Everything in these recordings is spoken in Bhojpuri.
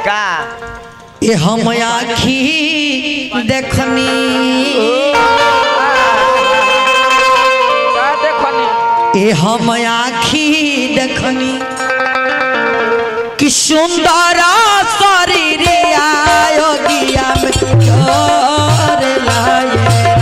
का ये हम आखी देखनी ये हम आखी देखनी कि सुंदर शरीर योगिया में जोर लाए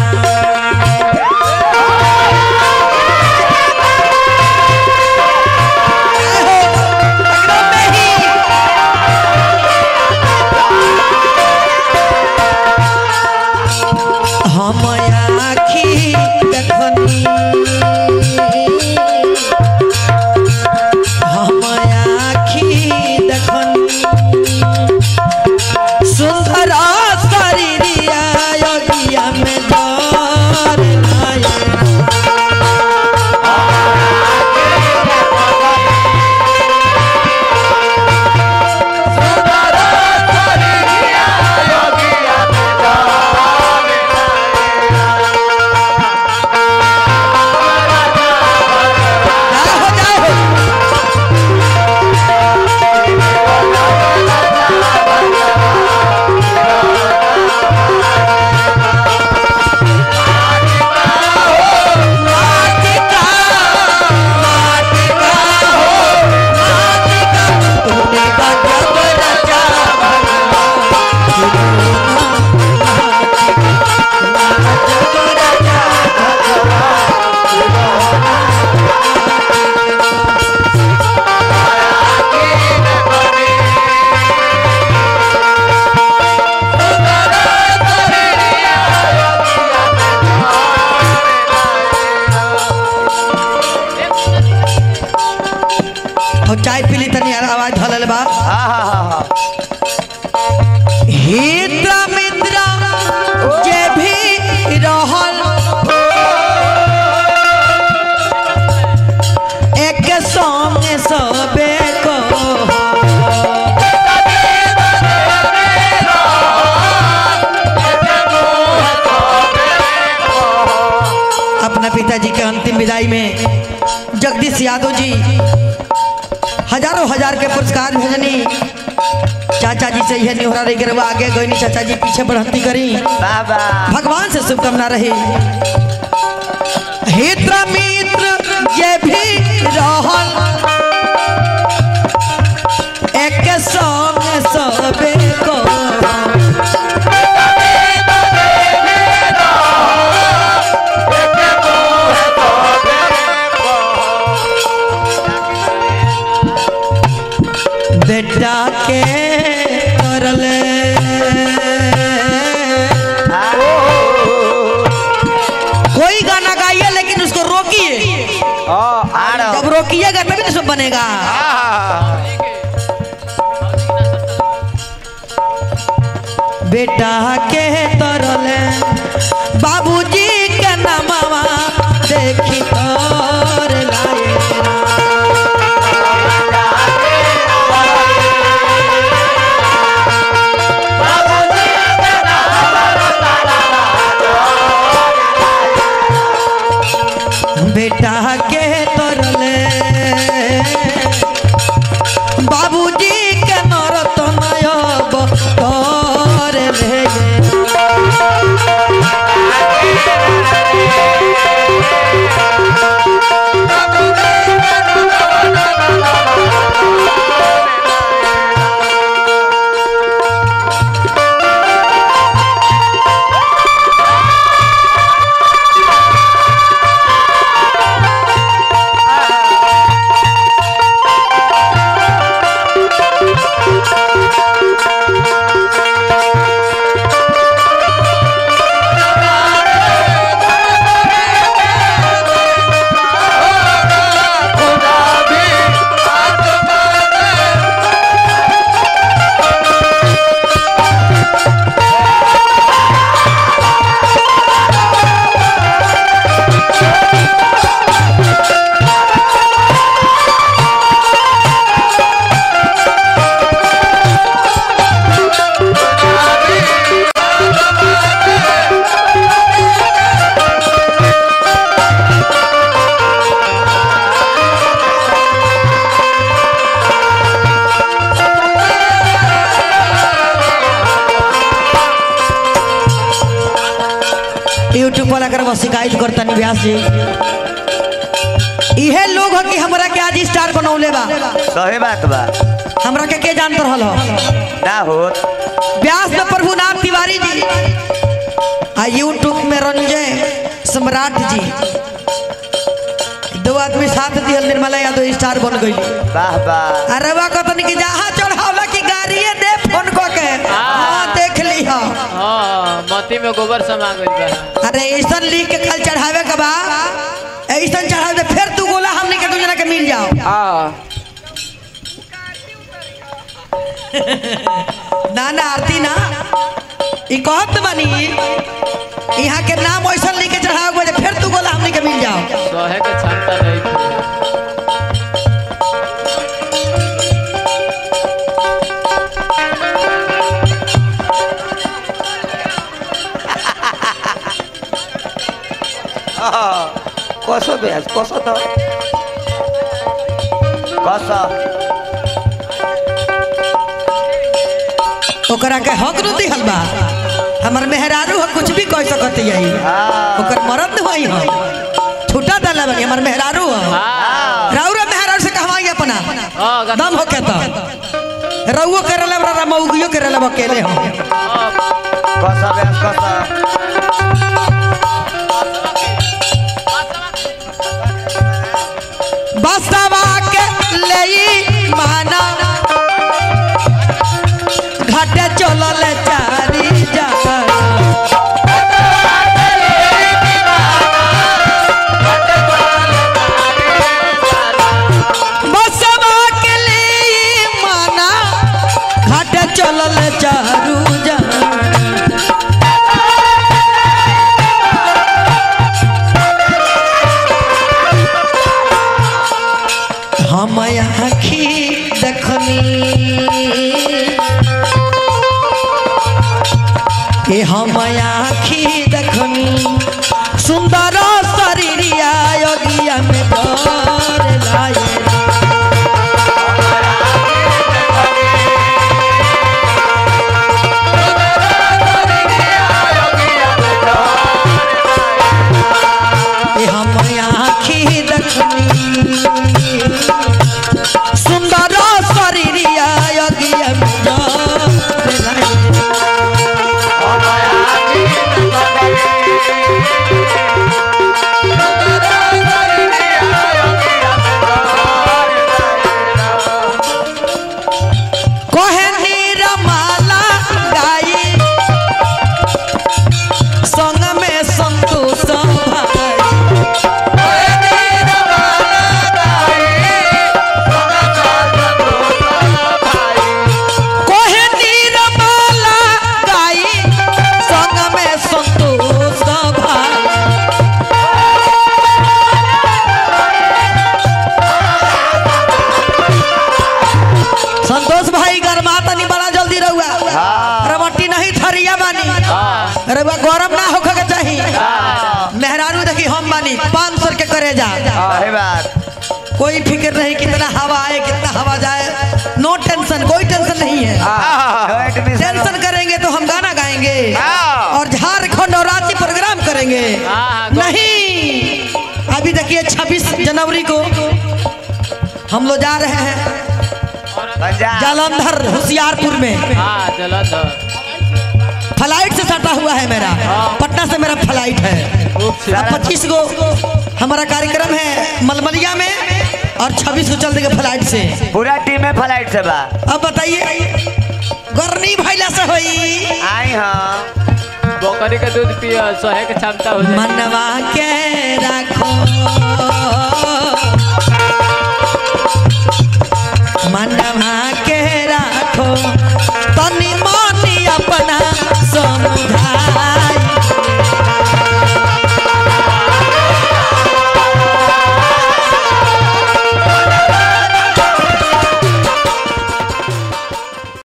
हम आखी देखनी हम आखी देखनी सुंदर शरीर योगिया में जोर लाए चाय पीली तनी आवाज ढलल बा हित मित्र जे भी रहल एक संगे सबे को अपना पिताजी के अंतिम विदाई में जगदीश यादव जी हजारों हजार के पुरस्कार भेजनी चाचा जी से यह निहोरा रही गिरवा आगे गई चाचा जी पीछे बढ़ती करी बाबा भगवान से शुभकामना रही हित मित्र ये भी रहल एक संग सबे को बेटा के करले कोई गाना गाइए लेकिन उसको रोकिए जब रोकिएगा तभी ना सब बनेगा बेटा के तरले बाबूजी के नामवा देखी तोर लाए बेटा के तरले बाबूजी के नरतनय तोर ले यूट्यूब वाला कर शिकायत करता नहीं व्यास जी। इहे लोग हो कि हमरा के आज स्टार बनौले बा। सही बात बा। हमरा के जानत रहल हो ना हो व्यास में प्रभुनाथ तिवारी जी आ यूट्यूब में रंजय सम्राट जी, दो आदमी साथ दियल निर्मला यादव स्टार बन गई। वाह वाह। अरे वाह कहतनी कि जहाँ चढ़ावला की गाड़ी दे फोन को के हां देख ली हो। हां मती में गोबर समा गइल बा। अरे ऐसा लिख के कल चढ़ावे के बा, ऐसा चढ़ावे दे फिर तू गोला हमने के दूसरा के मिल जाओ। हां ना ना आरती ना ई कहत बनी यहाँ के नाम ऐसा लिख के चढ़ावे के फिर तू गोला हमने के मिल जाओ। सहे के क्षमता नहीं थी। कसो बेस कसो तो कसो ओकरा के हक न दिहल बा। हमर मेहरारू हो कुछ भी कह सकत है ओकर मरद होई हो छूटा दला बनी हमर मेहरारू हो। राउरा मेहरारू से कहवाई अपना दम हो के तो रउओ करले बरा मौगियो करले अकेले हो। कसो बेस कसो बसवा के लेई माना घाटे चलल चारी जा बसवा के लेई माना घाटे चलल चारू जा हम आँखी देखनी ए हम आँखी देखनी सुंदर शरीरिया योगिया में डर लाए। ए हम आँखी देखनी सुंदर शरीरिया योगिया में डर लाए। संतोष भाई गरमाता नहीं बड़ा जल्दी रहुआ रमटी नहीं थरिया बानी रहुआ गरम ना होके के चाहिए। मेहरारू देखी हम बानी 500 के करे जा सही बात। कोई फिक्र नहीं कितना हवा आए कितना हवा जाए, नो टेंशन, कोई टेंशन नहीं है। टेंशन करेंगे तो हम गाना गाएंगे और झारखंड और रांची प्रोग्राम करेंगे नहीं। अभी देखिए 26 जनवरी को हम लोग जा रहे हैं जालंधर होशियारपुर में। फ्लाइट से सटा हुआ है मेरा, पटना से मेरा फ्लाइट है। 25 को हमारा कार्यक्रम है मलमलिया में और 26 को चल देंगे फ्लाइट से। पूरा टीम में फ्लाइट से बा। अब बताइए गर्मी भैला से होई आई हाँ बकरी का दूध पियो सहे के क्षमता हो जाए। मनवा के राखो